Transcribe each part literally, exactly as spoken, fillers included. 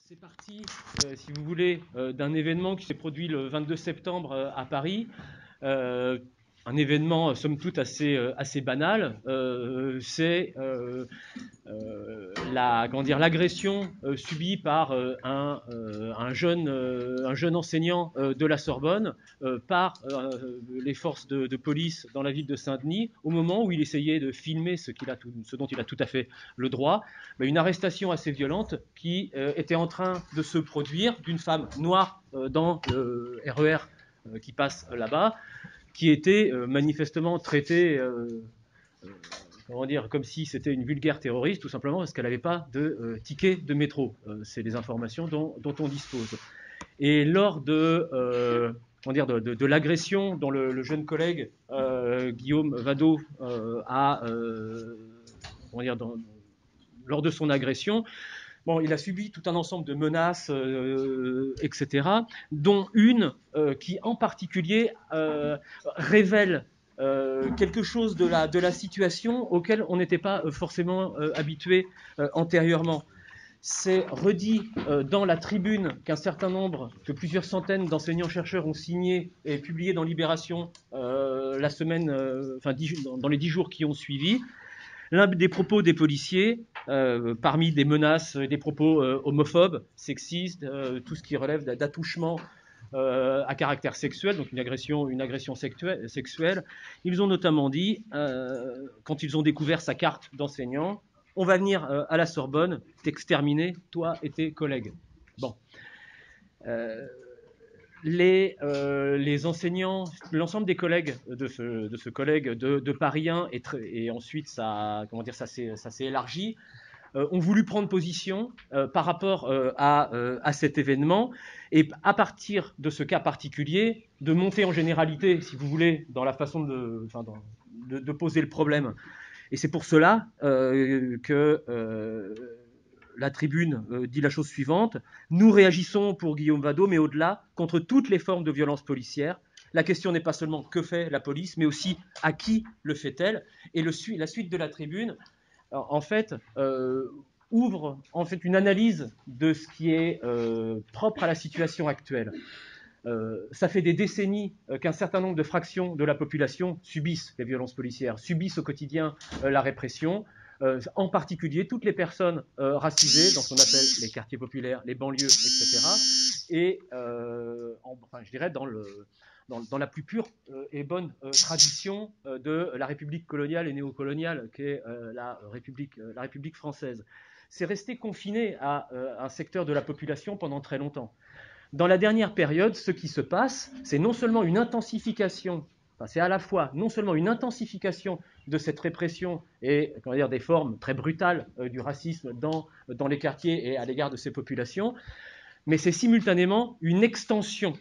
C'est parti, euh, si vous voulez, euh, d'un événement qui s'est produit le vingt-deux septembre euh, à Paris. Euh, un événement, somme toute, assez, euh, assez banal. Euh, c'est euh, euh, la, comment dire, l'agression euh, subie par euh, un, euh, un, jeune, euh, un jeune enseignant euh, de la Sorbonne euh, par euh, les forces de, de police dans la ville de Saint-Denis au moment où il essayait de filmer ce, qu'il a tout, ce dont il a tout à fait le droit. Mais une arrestation assez violente qui euh, était en train de se produire d'une femme noire euh, dans le R E R euh, qui passe là-bas, qui était euh, manifestement traitée euh, euh, comment dire, comme si c'était une vulgaire terroriste, tout simplement parce qu'elle n'avait pas de euh, ticket de métro. Euh, c'est les informations dont, dont on dispose. Et lors de, euh, comment dire, de, de, de l'agression dont le, le jeune collègue euh, Guillaume Vadot euh, a, euh, comment dire, dans, lors de son agression, bon, il a subi tout un ensemble de menaces, euh, et cetera, dont une euh, qui en particulier euh, révèle euh, quelque chose de la, de la situation auquel on n'était pas forcément euh, habitué euh, antérieurement. C'est redit euh, dans la tribune qu'un certain nombre, que plusieurs centaines d'enseignants-chercheurs ont signé et publié dans Libération euh, la semaine, euh, enfin, dix, dans les dix jours qui ont suivi. L'un des propos des policiers, euh, parmi des menaces, des propos euh, homophobes, sexistes, euh, tout ce qui relève d'attouchement euh, à caractère sexuel, donc une agression, une agression sexuelle, sexuelle, ils ont notamment dit, euh, quand ils ont découvert sa carte d'enseignant, on va venir euh, à la Sorbonne t'exterminer, toi et tes collègues. Bon. Euh, Les, euh, les enseignants, l'ensemble des collègues de ce, de ce collègue de, de Paris un, et, et ensuite ça, comment dire, ça s'est élargi, euh, ont voulu prendre position euh, par rapport euh, à, euh, à cet événement, et à partir de ce cas particulier, de monter en généralité, si vous voulez, dans la façon de, enfin, dans, de, de poser le problème. Et c'est pour cela euh, que euh, la tribune euh, dit la chose suivante: nous réagissons pour Guillaume Vadot, mais au-delà, contre toutes les formes de violence policière. La question n'est pas seulement que fait la police, mais aussi à qui le fait-elle. Et le, la suite de la tribune, en fait, euh, ouvre en fait une analyse de ce qui est euh, propre à la situation actuelle. Euh, ça fait des décennies euh, qu'un certain nombre de fractions de la population subissent les violences policières, subissent au quotidien euh, la répression, euh, en particulier toutes les personnes euh, racisées dans ce qu'on appelle les quartiers populaires, les banlieues, et cetera. Et euh, en, enfin, je dirais dans, le, dans, dans la plus pure euh, et bonne euh, tradition euh, de la République coloniale et néocoloniale qu'est euh, la, République, euh, la République française. C'est resté confiné à euh, un secteur de la population pendant très longtemps. Dans la dernière période, ce qui se passe, c'est non seulement une intensification, enfin, c'est à la fois non seulement une intensification de cette répression et comment dire, des formes très brutales euh, du racisme dans, dans les quartiers et à l'égard de ces populations, mais c'est simultanément une extension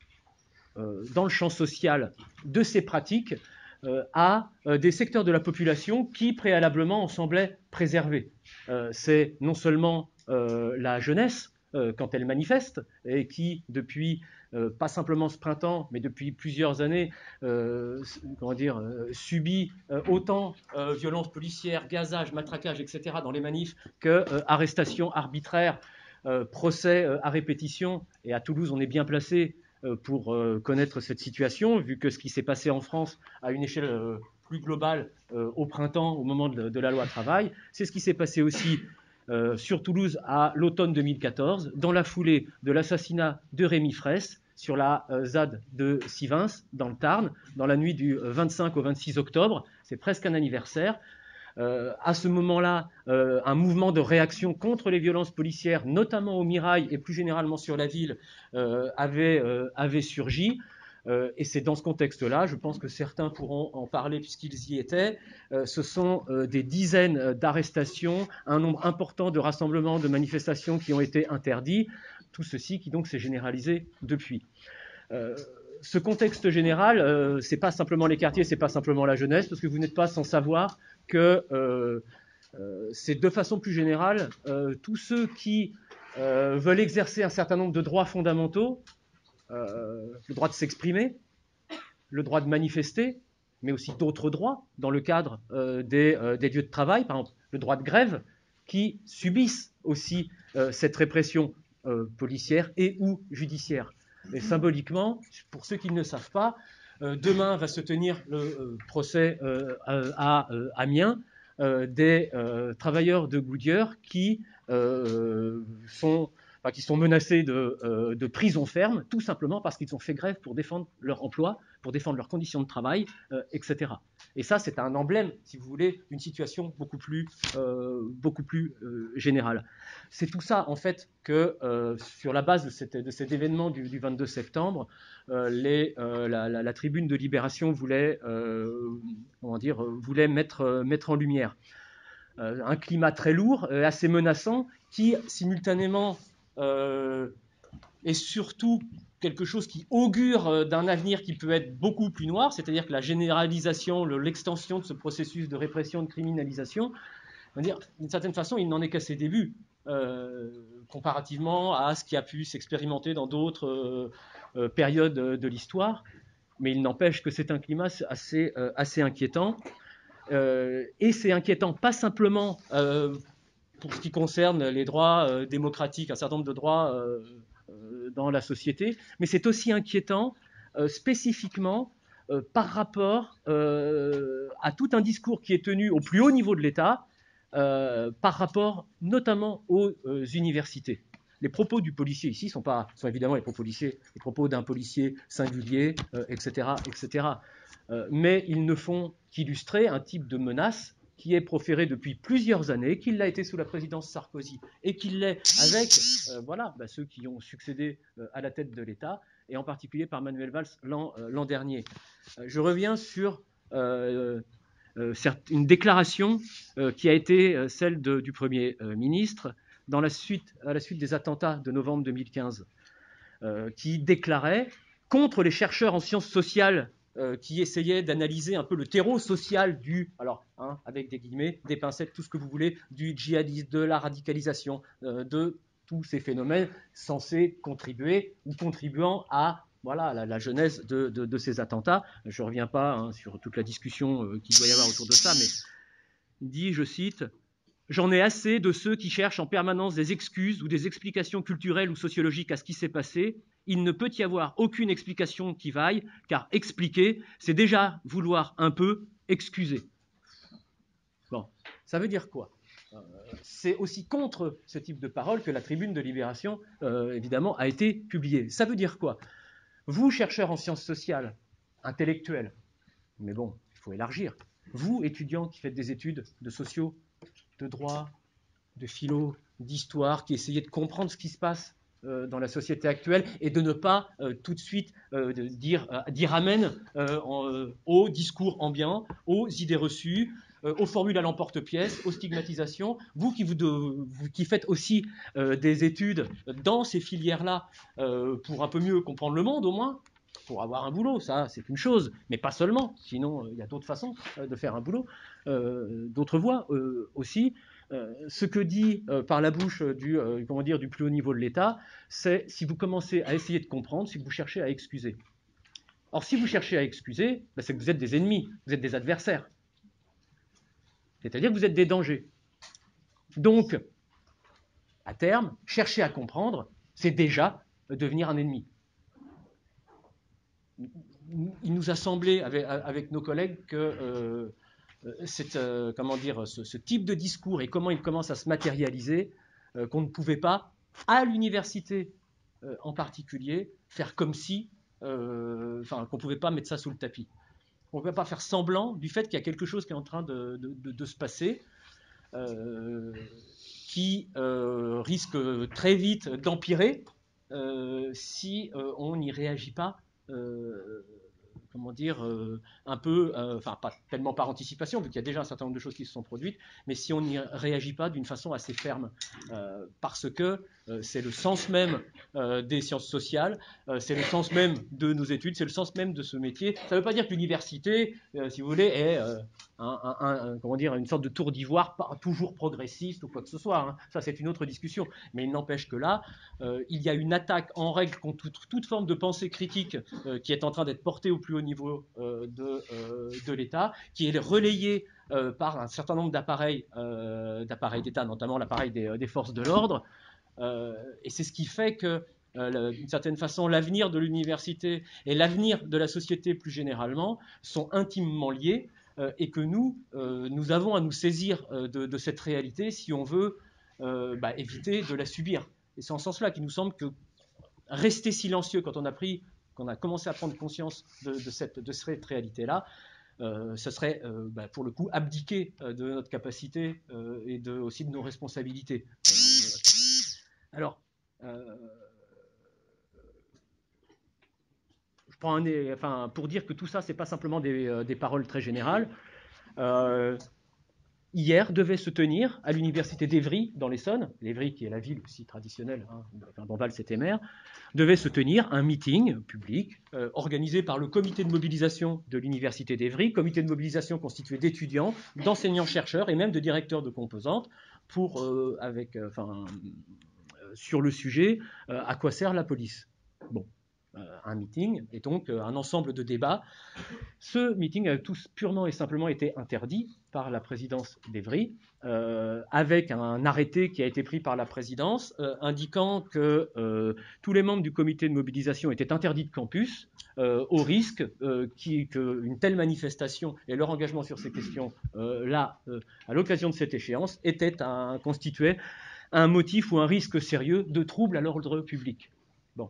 euh, dans le champ social de ces pratiques euh, à euh, des secteurs de la population qui préalablement en semblaient préservés. Euh, c'est non seulement euh, la jeunesse, Euh, quand elle manifeste, et qui, depuis, euh, pas simplement ce printemps, mais depuis plusieurs années, euh, comment dire, euh, subit euh, autant euh, violences policières, gazage, matraquage, et cetera dans les manifs, que euh, arrestations arbitraires, euh, procès euh, à répétition. Et à Toulouse, on est bien placé euh, pour euh, connaître cette situation, vu que ce qui s'est passé en France à une échelle euh, plus globale euh, au printemps, au moment de, de la loi travail, c'est ce qui s'est passé aussi Euh, sur Toulouse à l'automne deux mille quatorze, dans la foulée de l'assassinat de Rémi Fraisse sur la euh, ZAD de Sivins, dans le Tarn, dans la nuit du vingt-cinq au vingt-six octobre. C'est presque un anniversaire. Euh, à ce moment-là, euh, un mouvement de réaction contre les violences policières, notamment au Mirail et plus généralement sur la ville, euh, avait, euh, avait surgi. Euh, et c'est dans ce contexte-là, je pense que certains pourront en parler puisqu'ils y étaient, euh, ce sont euh, des dizaines d'arrestations, un nombre important de rassemblements, de manifestations qui ont été interdits, tout ceci qui donc s'est généralisé depuis. Euh, ce contexte général, euh, c'est pas simplement les quartiers, c'est pas simplement la jeunesse, parce que vous n'êtes pas sans savoir que euh, euh, c'est de façon plus générale euh, tous ceux qui euh, veulent exercer un certain nombre de droits fondamentaux, Euh, le droit de s'exprimer, le droit de manifester, mais aussi d'autres droits dans le cadre euh, des, euh, des lieux de travail, par exemple le droit de grève, qui subissent aussi euh, cette répression euh, policière et ou judiciaire. Et symboliquement, pour ceux qui ne le savent pas, euh, demain va se tenir le euh, procès euh, à euh, Amiens euh, des euh, travailleurs de Goodyear qui euh, sont Enfin, qui sont menacés de, euh, de prison ferme, tout simplement parce qu'ils ont fait grève pour défendre leur emploi, pour défendre leurs conditions de travail, euh, et cetera. Et ça, c'est un emblème, si vous voulez, d'une situation beaucoup plus, euh, beaucoup plus euh, générale. C'est tout ça, en fait, que euh, sur la base de, cette, de cet événement du, du vingt-deux septembre, euh, les, euh, la, la, la tribune de Libération voulait, euh, comment dire, voulait mettre, mettre en lumière euh, un climat très lourd, euh, assez menaçant, qui simultanément euh, est surtout quelque chose qui augure d'un avenir qui peut être beaucoup plus noir, c'est-à-dire que la généralisation, l'extension de ce processus de répression, de criminalisation, d'une certaine façon, il n'en est qu'à ses débuts, euh, comparativement à ce qui a pu s'expérimenter dans d'autres euh, euh, périodes de l'histoire. Mais il n'empêche que c'est un climat assez, euh, assez inquiétant. Euh, et c'est inquiétant pas simplement euh, pour ce qui concerne les droits euh, démocratiques, un certain nombre de droits euh, euh, dans la société, mais c'est aussi inquiétant euh, spécifiquement euh, par rapport euh, à tout un discours qui est tenu au plus haut niveau de l'État, euh, par rapport notamment aux euh, universités. Les propos du policier ici sont, pas, sont évidemment les propos, policiers, les propos d'un policier singulier, euh, et cetera, et cetera. Euh, mais ils ne font qu'illustrer un type de menace qui est proféré depuis plusieurs années, qu'il l'a été sous la présidence Sarkozy et qu'il l'est avec euh, voilà, bah, ceux qui ont succédé euh, à la tête de l'État, et en particulier par Manuel Valls l'an euh, dernier. Euh, je reviens sur euh, euh, une déclaration euh, qui a été euh, celle de, du Premier euh, ministre dans la suite, à la suite des attentats de novembre deux mille quinze, euh, qui déclarait contre les chercheurs en sciences sociales Euh, qui essayait d'analyser un peu le terreau social du, alors hein, avec des guillemets, des pincettes, tout ce que vous voulez, du djihadisme, de la radicalisation, euh, de tous ces phénomènes censés contribuer ou contribuant à voilà, la, la genèse de, de, de ces attentats. Je ne reviens pas hein, sur toute la discussion euh, qu'il doit y avoir autour de ça, mais il dit, je cite, « J'en ai assez de ceux qui cherchent en permanence des excuses ou des explications culturelles ou sociologiques à ce qui s'est passé. Il ne peut y avoir aucune explication qui vaille, car expliquer, c'est déjà vouloir un peu excuser. » Bon, ça veut dire quoi ? euh, C'est aussi contre ce type de parole que la tribune de Libération, euh, évidemment, a été publiée. Ça veut dire quoi ? Vous, chercheurs en sciences sociales, intellectuels, mais bon, il faut élargir. Vous, étudiants qui faites des études de sociaux, de droit, de philo, d'histoire, qui essayez de comprendre ce qui se passe euh, dans la société actuelle et de ne pas euh, tout de suite euh, de dire, euh, dire amen euh, en, euh, aux discours ambiants, aux idées reçues, euh, aux formules à l'emporte-pièce, aux stigmatisations. Vous qui, vous de, vous, qui faites aussi euh, des études dans ces filières-là euh, pour un peu mieux comprendre le monde au moins, pour avoir un boulot, ça c'est une chose, mais pas seulement, sinon il euh, y a d'autres façons euh, de faire un boulot, euh, d'autres voies euh, aussi. Euh, ce que dit euh, par la bouche du, euh, comment dire, du plus haut niveau de l'État, c'est si vous commencez à essayer de comprendre, si vous cherchez à excuser. Or, si vous cherchez à excuser, ben, c'est que vous êtes des ennemis, vous êtes des adversaires. C'est-à-dire que vous êtes des dangers. Donc, à terme, chercher à comprendre, c'est déjà devenir un ennemi. Il nous a semblé, avec, avec nos collègues, que euh, cette, euh, comment dire, ce, ce type de discours et comment il commence à se matérialiser, euh, qu'on ne pouvait pas, à l'université euh, en particulier, faire comme si, euh, enfin, qu'on ne pouvait pas mettre ça sous le tapis. On ne pouvait pas faire semblant du fait qu'il y a quelque chose qui est en train de, de, de, de se passer, euh, qui euh, risque très vite d'empirer euh, si euh, on n'y réagit pas. Euh, comment dire, euh, un peu, euh, enfin pas tellement par anticipation, vu qu'il y a déjà un certain nombre de choses qui se sont produites, mais si on n'y réagit pas d'une façon assez ferme, euh, parce que euh, c'est le sens même euh, des sciences sociales, euh, c'est le sens même de nos études, c'est le sens même de ce métier. Ça ne veut pas dire que l'université, euh, si vous voulez, est euh, un, un, un, comment dire, une sorte de tour d'ivoire, pas toujours progressiste ou quoi que ce soit. Hein. Ça, c'est une autre discussion. Mais il n'empêche que là, euh, il y a une attaque en règle contre toute, toute forme de pensée critique euh, qui est en train d'être portée au plus haut niveau euh, de, euh, de l'État, qui est relayée euh, par un certain nombre d'appareils euh, d'appareils d'État, notamment l'appareil des, des forces de l'ordre. Euh, et c'est ce qui fait que, euh, d'une certaine façon, l'avenir de l'université et l'avenir de la société plus généralement sont intimement liés, euh, et que nous, euh, nous avons à nous saisir euh, de, de cette réalité si on veut euh, bah, éviter de la subir. Et c'est en ce sens-là qu'il nous semble que rester silencieux quand on a pris, quand on a commencé à prendre conscience de, de cette, de cette réalité-là, euh, ce serait euh, bah, pour le coup abdiquer euh, de notre capacité euh, et de, aussi de nos responsabilités. Euh, alors, euh, je prends un, enfin, pour dire que tout ça, c'est pas simplement des, euh, des paroles très générales. Euh, Hier devait se tenir à l'université d'Évry, dans l'Essonne, l'Évry qui est la ville aussi traditionnelle, hein, dont Valls était maire, devait se tenir un meeting public euh, organisé par le comité de mobilisation de l'université d'Évry, comité de mobilisation constitué d'étudiants, d'enseignants-chercheurs et même de directeurs de composantes, pour, euh, avec, euh, enfin, euh, sur le sujet euh, à quoi sert la police. Bon, euh, un meeting et donc euh, un ensemble de débats. Ce meeting a tous purement et simplement été interdit par la présidence d'Évry, euh, avec un arrêté qui a été pris par la présidence euh, indiquant que euh, tous les membres du comité de mobilisation étaient interdits de campus euh, au risque euh, qu'une telle manifestation et leur engagement sur ces questions euh, là, euh, à l'occasion de cette échéance, était un, constituait un motif ou un risque sérieux de trouble à l'ordre public. Bon.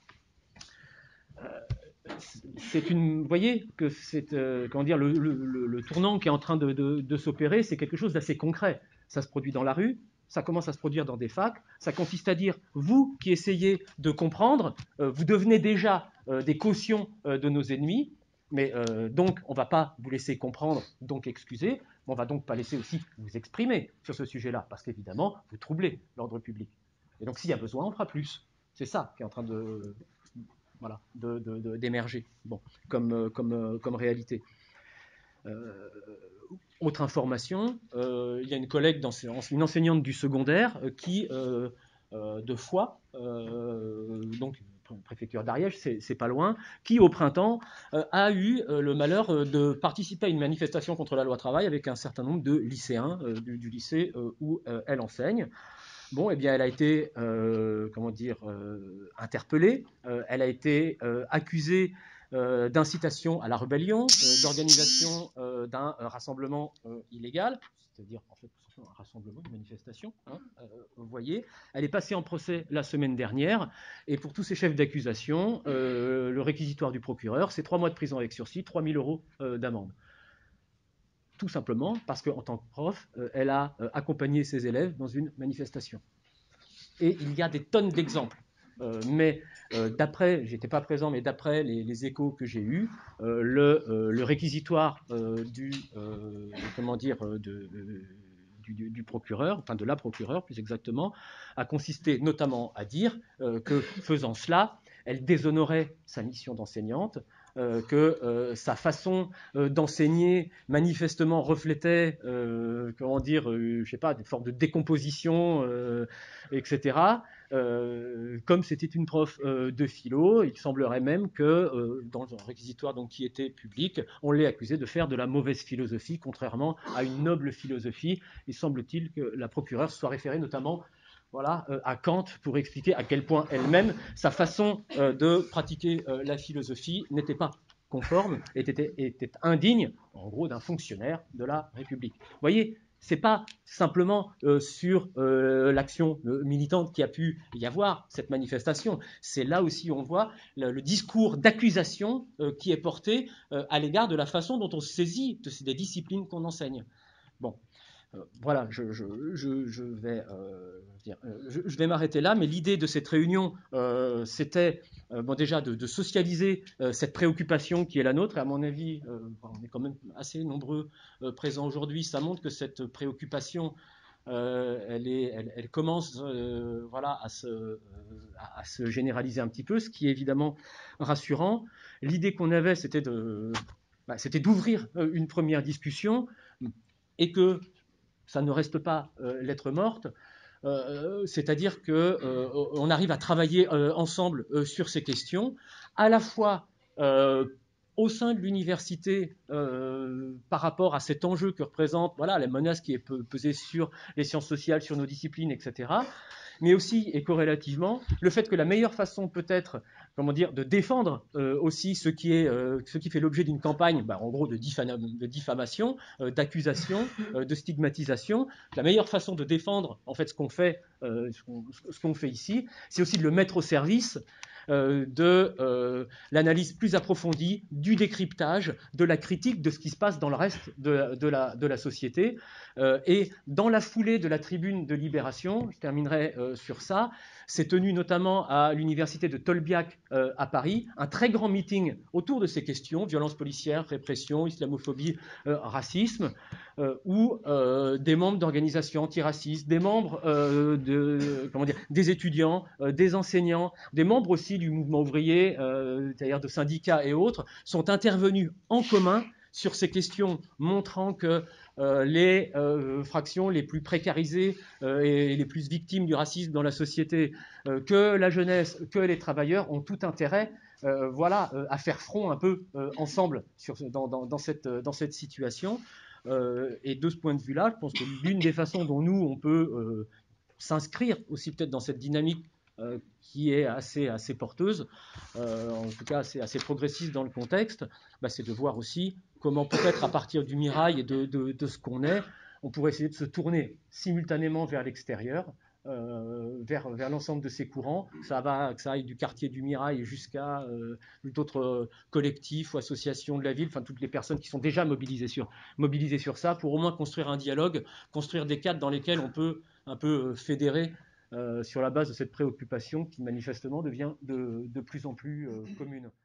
C'est une, vous voyez que c'est, euh, comment dire, le, le, le, tournant qui est en train de, de, de s'opérer, c'est quelque chose d'assez concret. Ça se produit dans la rue, ça commence à se produire dans des facs. Ça consiste à dire, vous qui essayez de comprendre, euh, vous devenez déjà euh, des cautions euh, de nos ennemis, mais euh, donc on ne va pas vous laisser comprendre, donc excuser, mais on ne va donc pas laisser aussi vous exprimer sur ce sujet-là, parce qu'évidemment, vous troublez l'ordre public. Et donc s'il y a besoin, on fera plus. C'est ça qui est en train de... Voilà, de, de, de, d'émerger bon, comme, comme, comme réalité. Euh, autre information, euh, il y a une collègue, dans, une enseignante du secondaire, euh, qui, euh, euh, de Foix, euh, donc préfecture d'Ariège, c'est, c'est pas loin, qui au printemps euh, a eu euh, le malheur de participer à une manifestation contre la loi travail avec un certain nombre de lycéens euh, du, du lycée euh, où euh, elle enseigne. Bon, eh bien, elle a été, euh, comment dire, euh, interpellée. Euh, elle a été euh, accusée euh, d'incitation à la rébellion, euh, d'organisation euh, d'un euh, rassemblement euh, illégal, c'est-à-dire en fait un rassemblement, une manifestation. Hein, euh, vous voyez, elle est passée en procès la semaine dernière, et pour tous ces chefs d'accusation, euh, le réquisitoire du procureur, c'est trois mois de prison avec sursis, trois mille euros euh, d'amende. Tout simplement parce qu'en tant que prof, euh, elle a euh, accompagné ses élèves dans une manifestation. Et il y a des tonnes d'exemples. Euh, mais euh, d'après, j'étais pas présent, mais d'après les, les échos que j'ai eus, euh, le, euh, le réquisitoire euh, du, euh, comment dire, de, euh, du, du procureur, enfin de la procureure plus exactement, a consisté notamment à dire euh, que faisant cela, elle déshonorait sa mission d'enseignante, euh, que euh, sa façon euh, d'enseigner manifestement reflétait, euh, comment dire, euh, je sais pas, des formes de décomposition, euh, et cetera. Euh, comme c'était une prof euh, de philo, il semblerait même que euh, dans un réquisitoire donc, qui était public, on l'ait accusé de faire de la mauvaise philosophie, contrairement à une noble philosophie. Il semble-t-il que la procureure soit référée notamment voilà, euh, à Kant pour expliquer à quel point elle-même, sa façon euh, de pratiquer euh, la philosophie n'était pas conforme, était, était indigne, en gros, d'un fonctionnaire de la République. Vous voyez, c'est pas simplement euh, sur euh, l'action euh, militante qui a pu y avoir cette manifestation. C'est là aussi où on voit le, le discours d'accusation euh, qui est porté euh, à l'égard de la façon dont on se saisit de ces, des disciplines qu'on enseigne. Bon. Euh, voilà, je, je, je, je vais, euh, dire, je, je vais m'arrêter là, mais l'idée de cette réunion, euh, c'était euh, bon, déjà de, de socialiser euh, cette préoccupation qui est la nôtre, et à mon avis, euh, on est quand même assez nombreux euh, présents aujourd'hui, ça montre que cette préoccupation, euh, elle, est, elle, elle commence euh, voilà, à, se, euh, à, à se généraliser un petit peu, ce qui est évidemment rassurant. L'idée qu'on avait, c'était de, bah, c'était d'ouvrir une première discussion, et que ça ne reste pas euh, lettre morte, euh, c'est-à-dire qu'on euh, arrive à travailler euh, ensemble euh, sur ces questions, à la fois euh, au sein de l'université euh, par rapport à cet enjeu que représente voilà, la menace qui est pesée sur les sciences sociales, sur nos disciplines, et cetera, mais aussi et corrélativement le fait que la meilleure façon peut-être, comment dire, de défendre euh, aussi ce qui est, euh, ce qui fait l'objet d'une campagne, bah, en gros de, diffam de diffamation, euh, d'accusation, euh, de stigmatisation, la meilleure façon de défendre en fait ce qu'on fait, euh, ce qu'on ce qu'on fait ici, c'est aussi de le mettre au service euh, de euh, l'analyse plus approfondie, du décryptage, de la critique de ce qui se passe dans le reste de, de, la, de la société. Euh, et dans la foulée de la tribune de Libération, je terminerai euh, sur ça, s'est tenu notamment à l'université de Tolbiac euh, à Paris un très grand meeting autour de ces questions, violence policière, répression, islamophobie, euh, racisme, euh, où euh, des membres d'organisations antiracistes, des membres euh, de, comment dire, des étudiants, euh, des enseignants, des membres aussi du mouvement ouvrier, euh, c'est-à-dire de syndicats et autres, sont intervenus en commun sur ces questions, montrant que euh, les euh, fractions les plus précarisées euh, et les plus victimes du racisme dans la société, euh, que la jeunesse, que les travailleurs ont tout intérêt euh, voilà, euh, à faire front un peu euh, ensemble sur, dans, dans, dans, cette, dans cette situation. Euh, et de ce point de vue-là, je pense que l'une des façons dont nous, on peut euh, s'inscrire aussi peut-être dans cette dynamique euh, qui est assez, assez porteuse, euh, en tout cas assez, assez progressiste dans le contexte, bah, c'est de voir aussi comment peut-être à partir du Mirail et de, de, de ce qu'on est, on pourrait essayer de se tourner simultanément vers l'extérieur, euh, vers, vers l'ensemble de ces courants, ça va, que ça aille du quartier du Mirail jusqu'à euh, d'autres collectifs ou associations de la ville, enfin toutes les personnes qui sont déjà mobilisées sur, mobilisées sur ça, pour au moins construire un dialogue, construire des cadres dans lesquels on peut un peu fédérer euh, sur la base de cette préoccupation qui manifestement devient de, de plus en plus euh, commune.